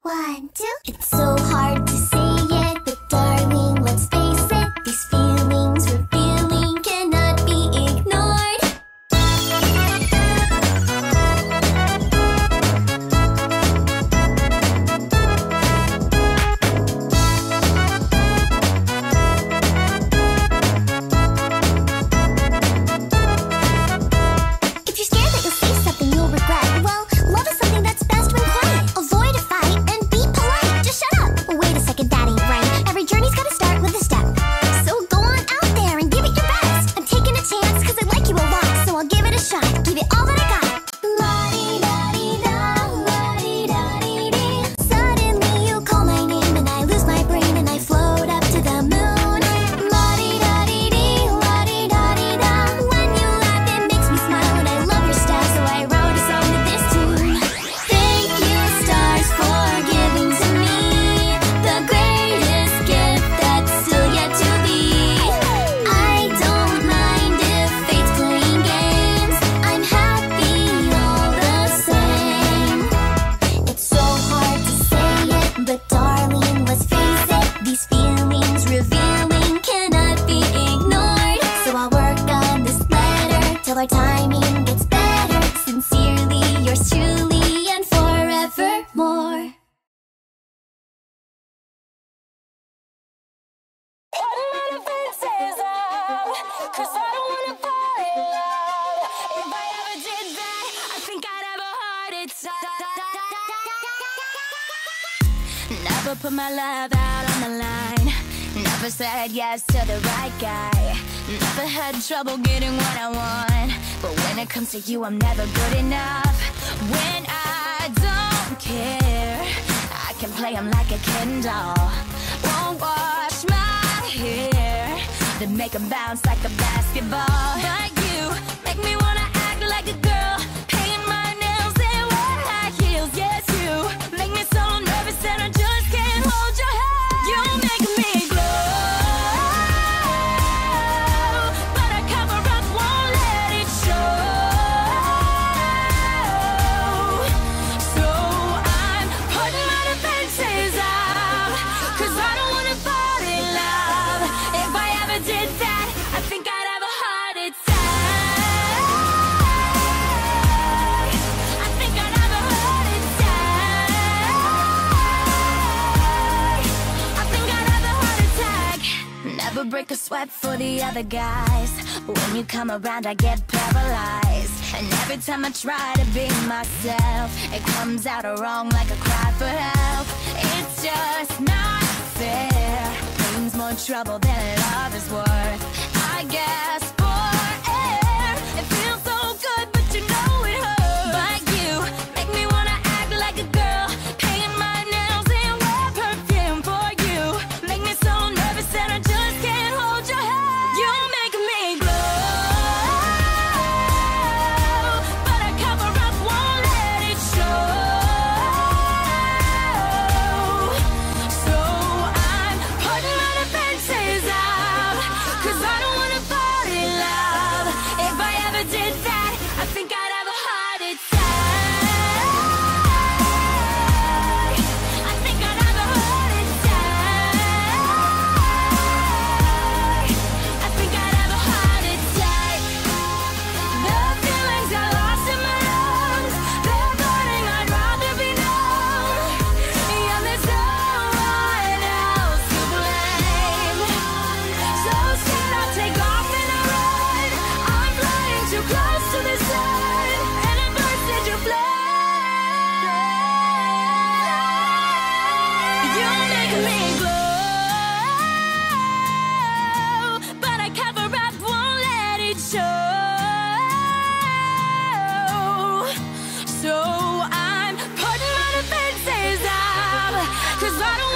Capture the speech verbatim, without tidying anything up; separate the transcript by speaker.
Speaker 1: One, two. It's so hard to say it, but darling, let's face it. These feelings we're feeling cannot be ignored. If you're scared that you'll say something you'll regret, well, love is something that's best when quiet. Avoid a fight and be polite. Just shut up. Wait a second, that ain't right. Every journey's gotta start with a step. So go on out there and give it your best. I'm taking a chance cause I like you a lot, so I'll give it a shot. Give it all that I got. La-dee-da-dee-da, la-dee-da-dee-dee. Suddenly you call my name and I lose my brain and I float up to the moon. La-dee-da-dee-dee, la-dee-da-dee-da. When you laugh it makes me smile and I love your style, so I wrote a song to this tune. Thank you, stars, for giving to me the greatest gift that's still yet to be. I don't mind if fate's playing games. I'm happy all the same. It's so hard to say it, but darling, let's face it. These feelings revealing cannot be ignored. So I'll work on this letter till our timing gets better. Sincerely, yours truly, and forevermore.
Speaker 2: Putting my defenses up, 'cause I don't wanna fall in love. If I ever did that, I think I'd have a heart attack. Never put my love out on the line. Never said yes to the right guy. Never had trouble getting what I want. But when it comes to you, I'm never good enough. When I don't care, I can play 'em like a Ken doll. Won't wash my hair, then make 'em bounce like a basketball. But you make me wanna act like a girl, paint my nails and wear high heels. Yes, you make me so nervous that I just can't hold your hand. You make me glow, but I cover up, won't let it show. So I'm putting my defenses up, 'cause I don't wanna fall in love. If I ever did that, I think I'd have a heart attack. I think I'd have a heart attack. I think I'd have a heart attack. Never break a sweat for the other guys. When you come around, I get paralyzed. And every time I try to be myself, it comes out wrong like a cry for help. It's just not fair. Brings more trouble than love is worth. I guess for air, it feels so good, but you know it hurts. But you make me wanna act like a girl, paint my nails and wear perfume. For you make me so nervous that I just can't hold your hand. You make me glow, but I cover up, won't let it show. So I'm putting my defenses up, 'cause I don't wanna fall in love. If I ever did that, I think I'd have a heart attack. I think I'd have a heart attack. I think I'd have a heart attack. The feelings I lost in my lungs, they're burning, I'd rather be numb. And there's no one else to blame. So instead I'll take off and I run. I'm flying too close to the sun, and it bursts into flame. You make me glow, but I cover up, won't let it show. So I'm putting my defenses up, 'cause I don't